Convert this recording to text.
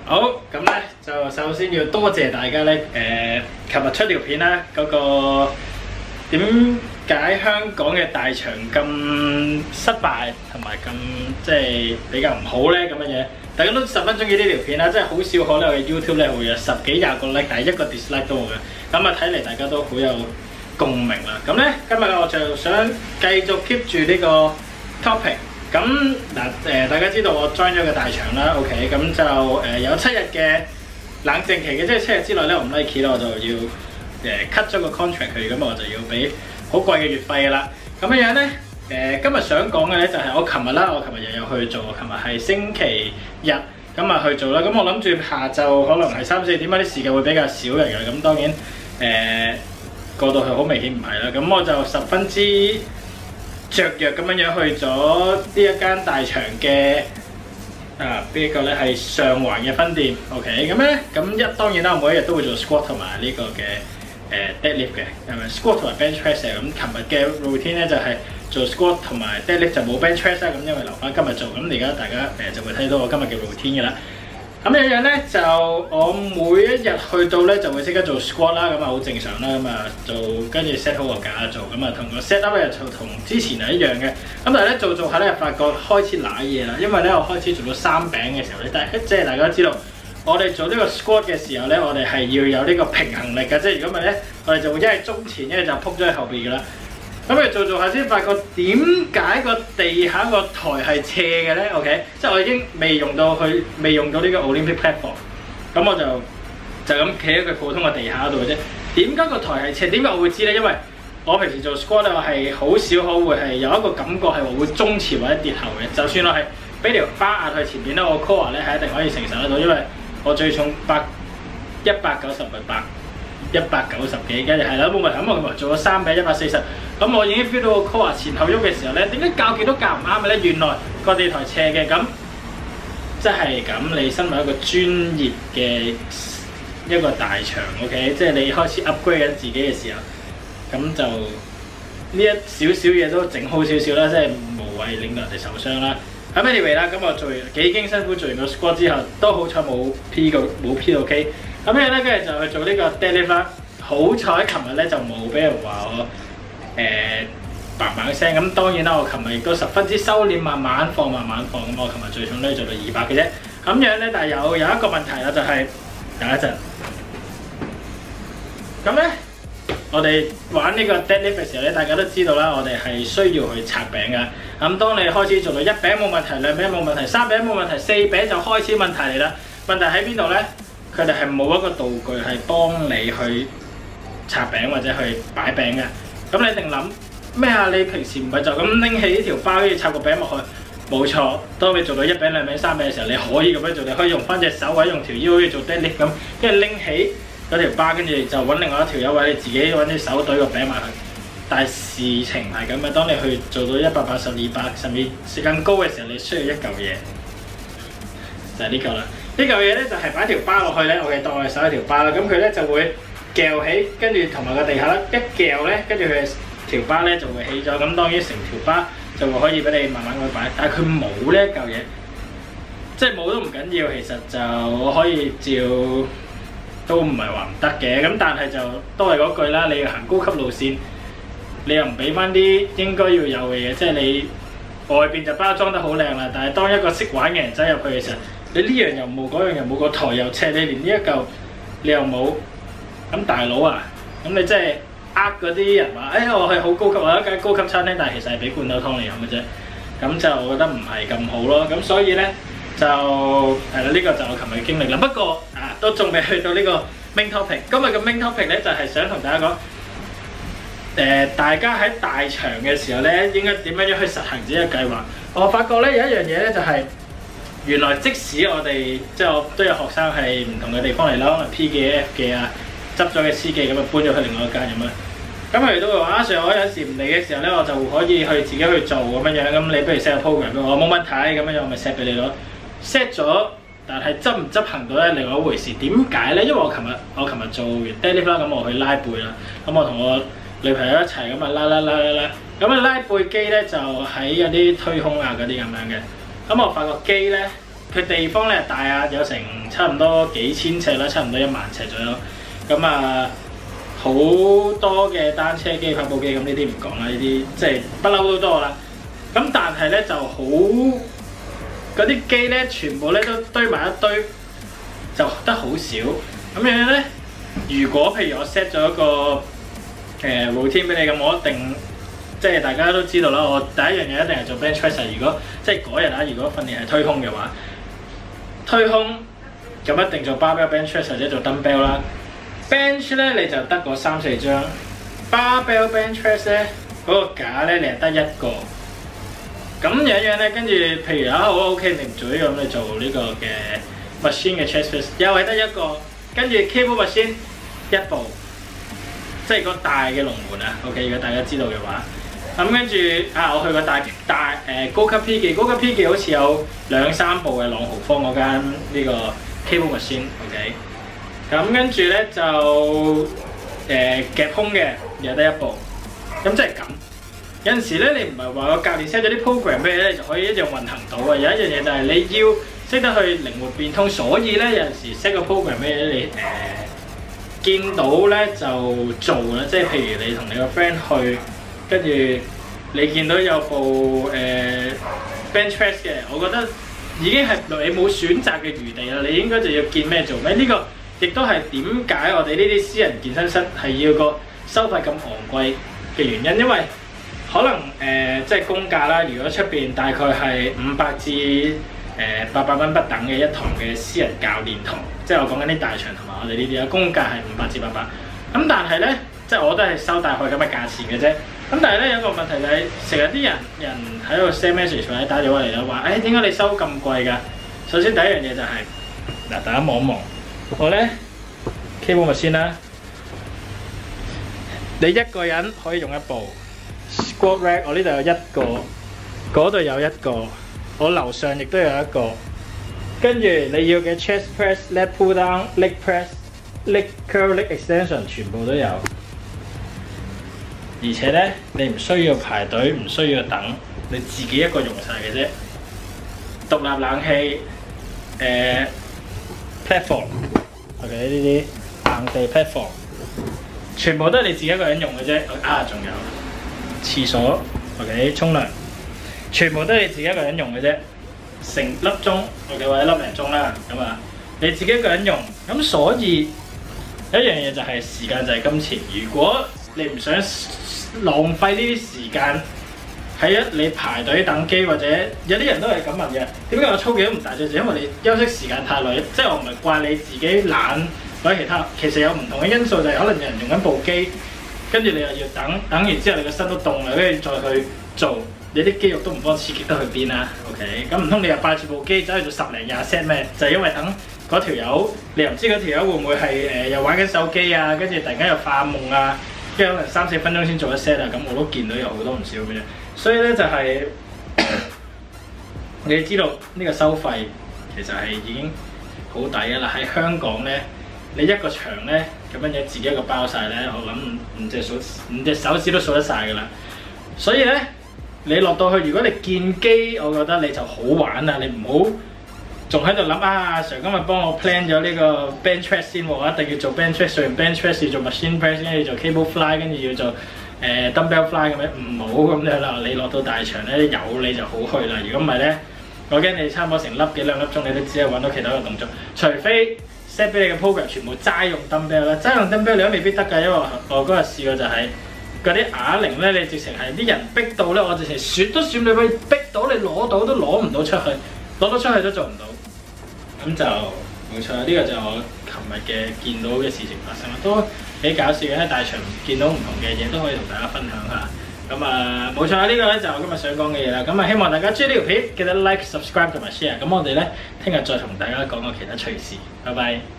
好，咁咧就首先要多謝大家咧，琴日出條片啦，嗰個點解香港嘅大場咁失敗同埋咁即係比較唔好咧咁嘅嘢，大家都十分中意呢條片啦，即係好少可咧我嘅 YouTube 咧會有10幾20個 like，但係一個 dislike 都冇嘅，咁啊睇嚟大家都好有共鳴啦。咁咧今日我就想繼續 keep 住呢個 topic。咁嗱大家知道我 join 咗個大場啦 ，OK， 咁就有7日嘅冷靜期嘅，即係7日之內咧我唔 like 啦，我就要cut 咗個 contract 佢，咁我就要俾好貴嘅月費㗎啦。咁樣咧今日想講嘅咧就係我琴日又有去做，琴日係星期日咁啊去做啦。咁我諗住下晝可能係3、4點啲時間會比較少人嘅，咁當然過到去好明顯唔係啦。咁我就十分之雀躍咁樣去咗呢一間大場嘅邊個咧係上環嘅分店 ，OK， 咁咧當然啦，我每一日都會做 squat 同埋呢個嘅deadlift 嘅，係咪 squat 同埋 bench press 嘅？咁琴日嘅 routine 咧就係做 squat 同埋 deadlift 就冇 bench press 啦，咁因為留翻今日做，咁而家大家就會睇到我今日嘅 routine 嘅啦。咁樣咧就我每一日去到咧就會即刻做 squat 啦，咁啊好正常啦，咁啊做跟住 set 好個架做，咁啊同個 set up 咧就同之前係一樣嘅。咁但係咧做下咧發覺開始揦嘢啦，因為咧我開始做到3餅嘅時候咧，即係大家知道我哋做呢個 squat 嘅時候咧，我哋係要有呢個平衡力嘅，即係如果唔係咧，我哋就會一係中前，一係就撲咗喺後邊㗎啦。咁你做下先發覺點解個地下個台係斜嘅咧 ？OK， 即係我已經未用到呢個 Olympic platform， 咁我就咁企喺佢普通嘅地下度嘅啫。點解個台係斜？點解我會知咧？因為我平時做 squat 咧，我係好少可會係有一個感覺係會中前或者跌後嘅。就算我係俾條巴壓去前面咧，我 core 咧係一定可以承受得到，因為我最重190咪190幾，跟住係啦冇問題。咁我做咗3餅140，咁我已經 feel 到個 core 前後喐嘅時候咧，點解校極都校唔啱嘅咧？原來個地台斜嘅，咁即係咁。你身為一個專業嘅一個大場 ，OK， 即係你開始 upgrade 緊自己嘅時候，咁就呢一少少嘢都整好少少啦，即係無謂令到人哋受傷啦。咁 anyway 啦，咁我做完幾經辛苦做完個 squat 之後，都好彩冇 P 到 K。咁樣咧，跟住就去做呢個 deadlift 啦。好彩琴日咧就冇俾人話我嘭嘭聲。咁當然啦，我琴日亦都十分之收斂，慢慢放。咁我琴日最重都要做到200嘅啫。咁樣咧，但係有一個問題啦，就係等一陣。咁咧，我哋玩呢個 deadlift 嘅時候咧，大家都知道啦，我哋係需要去拆餅㗎。咁當你開始做到1餅冇問題，2餅冇問題，3餅冇問題，4餅就開始問題嚟啦。問題喺邊度咧？佢哋係冇一個道具係幫你去拆餅或者去擺餅嘅。咁你一定諗咩啊？你平時唔係就咁拎起呢條包跟住插個餅落去？冇錯，當你做到1餅、2餅、3餅嘅時候，你可以咁樣做，你可以用翻隻手或者用條腰好似做 deadlift咁，跟住拎起嗰條包，跟住就揾另外一條友位，你自己揾啲手懟個餅埋去。但係事情係咁嘅，當你去做到180、200甚至更高嘅時候，你需要一嚿嘢，就係呢嚿啦。呢嚿嘢咧就係擺條巴落去咧，我哋當我哋手一條巴啦，咁佢咧就會翹起，跟住同埋個地下咧一翹咧，跟住佢條巴咧就會起咗，咁當然成條巴就會可以俾你慢慢咁擺。但係佢冇呢一嚿嘢，即係冇都唔緊要，其實就我可以照都唔係話唔得嘅，咁但係就都係嗰句啦，你要行高級路線，你又唔俾翻啲應該要有嘅嘢，即係你外邊就包裝得好靚啦，但係當一個識玩嘅人走入去嘅時候，你呢樣又冇，嗰樣又冇，個台又斜，你連呢一嚿你又冇，咁大佬啊，咁你真係嗰啲人話，我係好高級，我有一間高級餐廳，但係其實係俾罐頭湯你飲嘅啫，咁就我覺得唔係咁好咯。咁所以咧就係啦，呢個就我琴日嘅經歷啦。不過都仲未去到呢個 main topic。今日嘅 main topic 咧就係想同大家講，大家喺大場嘅時候咧應該點樣去實行自己嘅計劃。我發覺咧有一樣嘢咧就係，原來即使我哋即係我都有學生係唔同嘅地方嚟啦，可能 P 記 F 記啊，執咗嘅 C 記咁啊搬咗去另外一間咁樣。咁佢哋都會話Sir，我有時唔嚟嘅時候咧，我就可以去自己去做咁樣。咁你不如 set 個 program 俾我，冇問題咁樣，我咪 set 俾你咯。set 咗，但係執唔執行到咧另外一回事。點解咧？因為我琴日做完 deadlift 啦，咁我去拉背啦。咁我同我女朋友一齊咁啊拉。咁啊拉背機咧就喺有啲推胸啊嗰啲咁樣嘅。咁我發覺機咧， 佢地方咧大啊，有成差唔多幾千尺啦，差唔多1萬尺左右。咁啊，好多嘅單車機、跑步機咁呢啲唔講啦，呢啲即係不嬲都多啦。咁但係咧就好嗰啲機咧，全部咧都堆埋一堆，就得好少。咁樣咧，如果譬如我 set 咗一個routine 俾你咁，我一定即係大家都知道啦。我第一樣嘢一定係做 bench press。如果即係嗰日啊，如果訓練係推胸嘅話，推胸咁一定做 barbell bench press 或者做 dumbbell 啦。bench 咧你就得嗰3-4張 ，barbell bench press 咧嗰個架咧你係得一個。咁樣咧，跟住譬如好 OK， 你唔做呢個咁，你做呢個嘅 machine 嘅 chest press 又係得一個。跟住 cable machine 一部，即係個大嘅龍門啊。OK， 如果大家知道嘅話，咁跟住我去過大高級 P 記，高級 P 記好似有2-3部嘅朗豪坊嗰間呢個 cable machine。OK， 咁跟住咧就夾胸嘅又得一部，咁即係咁。有陣時咧，你唔係話個教練 set 咗啲 program 俾你咧，就可以一樣運行到啊。有一樣嘢就係你要識得去靈活變通，所以咧有陣時 set 個 program 俾你，見到咧就做啦。即係譬如你同你個 friend 去，跟住你見到有部bench press 嘅，我覺得已經係你冇選擇嘅餘地啦。你應該就要見咩做咩。呢個亦都係點解我哋呢啲私人健身室係要個收費咁昂貴嘅原因，因為可能即係公價啦。如果出邊大概係500至800蚊不等嘅一堂嘅私人教練堂，即係我講緊啲大場同埋我哋呢啲啦，公價係500至800。咁但係咧，即係我都係收大概咁嘅價錢嘅啫。咁但係咧有一個問題就係，成日啲人喺度 send message 或者打電話嚟啦，話點解你收咁貴㗎？首先第一樣嘢就係嗱，大家望一望，我咧 cable machine啦，你一個人可以用一部。Squat rack 我呢度有一個，嗰度有一個，我樓上亦都有一個。跟住你要嘅 chest press、leg pull down、leg press、leg curl、leg extension 全部都有。而且咧，你唔需要排隊，唔需要等，你自己一個用晒嘅啫。獨立冷氣platform，OK 呢啲硬地 platform， 全部都係你自己一個人用嘅啫。仲有。廁所 ，OK， 沖涼，全部都係你自己一個人用嘅啫，成粒鐘 ，OK 或者粒零鐘啦，咁啊，你自己一個人用，咁所以有一樣嘢就係時間就係金錢。如果你唔想浪費呢啲時間喺你排隊等機，或者有啲人都係咁問嘅，點解我操幾都唔大隻？就因為你休息時間太耐，即係我唔係怪你自己懶或者其他，其實有唔同嘅因素，就係可能有人用緊部機。跟住你又要等完之後，你個身都凍啦，跟住再去做，你啲肌肉都唔幫刺激得去邊啦。OK， 咁唔通你又霸住部機走去做10零20 set 咩？就係因為等嗰條友，你又唔知嗰條友會唔會係又玩緊手機啊？跟住突然間又發夢啊，跟住可能3-4分鐘先做一 set 啊。咁我都見到有好多唔少嘅啫。所以咧就係、你知道呢個收費其實係已經好抵㗎啦。喺香港咧。你一個場咧咁樣嘢自己一個包晒咧，我諗5隻手指都數得晒㗎啦。所以咧，你落到去，如果你見機，我覺得你就好玩啦。你唔好仲喺度諗阿 Sir 今日幫我 plan 咗呢個 bench press 先喎，我一定要做 bench press， 做完 bench press 要做 machine press， 跟住做 cable fly， 跟住要做dumbbell fly 咁樣，唔好咁樣啦。你落到大場咧，有你就好去啦。如果唔係咧，我驚你差唔多成幾兩粒鐘，你都只係揾到其他嘅動作，除非。set 俾你嘅 program 全部齋用 dumbbell 啦，齋用 dumbbell 你都未必得㗎，因為我嗰日試過就係嗰啲啞鈴咧，你直情係啲人逼到咧，我直情選都選你可以逼到你攞到都攞唔到出去，攞到出去都做唔到，咁就冇錯啦。呢個就我琴日嘅見到嘅事情發生啦，都幾搞笑嘅。喺大場見到唔同嘅嘢都可以同大家分享下。咁冇錯啦，呢個咧就我今日想講嘅嘢啦。咁希望大家中意呢條片，記得 like、subscribe 同埋 share。咁我哋咧聽日再同大家講個其他趣事。拜拜。